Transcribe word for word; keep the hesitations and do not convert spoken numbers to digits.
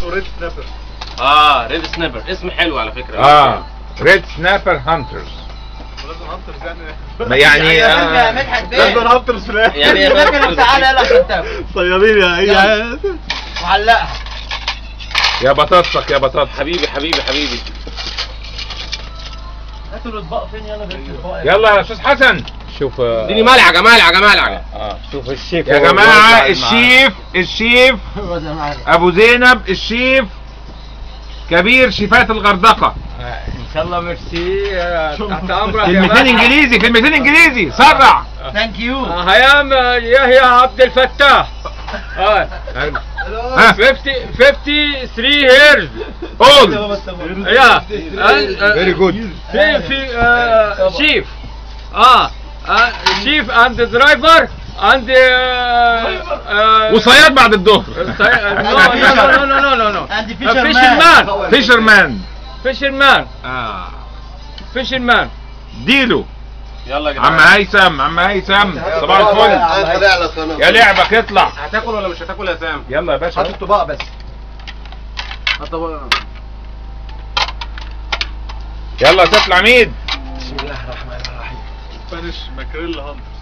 اسمه ريد سنابر. اه ريد سنابر، اسم حلو على فكره. اه ريد سنابر هانترز. لازم هانترز يعني يعني آه مدحت بيه لازم هانترز في يعني لكن تعالى يلا عشان تاكل صيادين يا اي وعلقها يا بطاطسك يا بطاطس. حبيبي حبيبي حبيبي. هاتوا الاطباق فين؟ يلا بس الاطباق يلا يا استاذ حسن. شوف اديني ملعقه ملعقه ملعقه. اه شوف الشيف يا جماعه الشيف الشيف ابو زينب الشيف كبير شيفات الغردقه. ان شاء الله ميرسي تحت امرك. كلمتين انجليزي كلمتين انجليزي سرع. ثانك يو. هيام يحيى عبد الفتاح. اه ها خمسين خمسة وخمسين هيرز قول. يا فيري جود. في في شيف اه شيف اند درايفر اند وصياد بعد الظهر. نو نو نو نو نو عندي فيشرمان فيشرمان. فيشرمان اه فيشرمان. ديلو. يلا يا جماعه. عم هيثم عم هيثم صباح الفل. يا لعبك اطلع. هتاكل ولا مش هتاكل يا سام؟ يلا يا باشا. هات الطباق بس. الطبق. يلا تطلع ميد. بسم الله الرحمن الرحيم. سبانيش ماكريل هانتر.